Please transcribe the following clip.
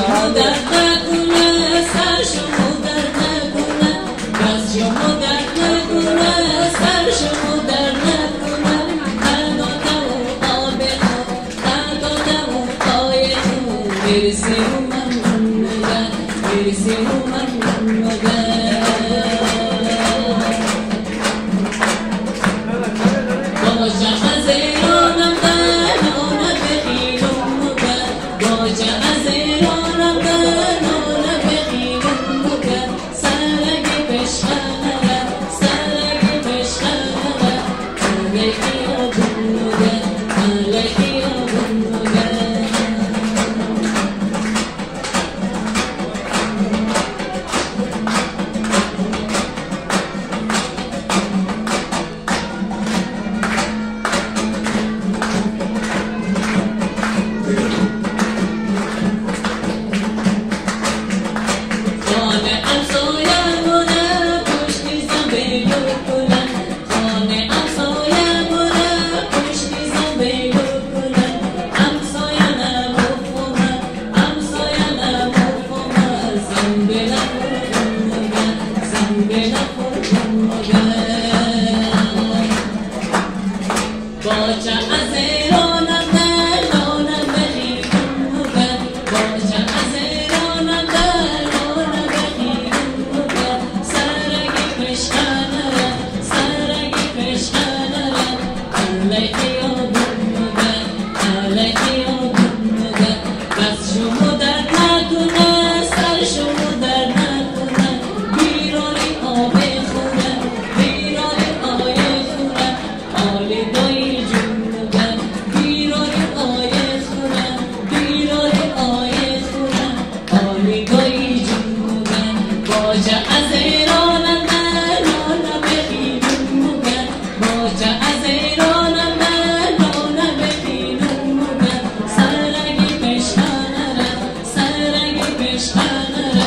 شما درد نکنه سر شما درد نکنه دست شما درد نکنه سر شما درد نکنه هر دادم و آب خود هر دادم و پای خود برسی و ممنون مگر برسی و ممنون مگر باشه از ایرانم درانه بخیلم مگر باشه از ایرانم درانه بخیلم مگر سرگی بشخنه سرگی بشخنه الکی آدم مگر الکی آدم مگر باشه از ایرانم درانه بخیلم مگر باشه از ایرانم درانه بخیلم مگر سرگی بشخنه سرگی بشخنه الکی آدم مگر الکی آدم مگر دست شما درد نکنه سر شما درد نکنه بیرانی آب خونه بیرانی آی خونه آلی دایی باشه از ایرانم درانه بخیلم مگر باشه از ایرانم درانه بخیلم مگر سرگی بشخنه سرگی بشخنه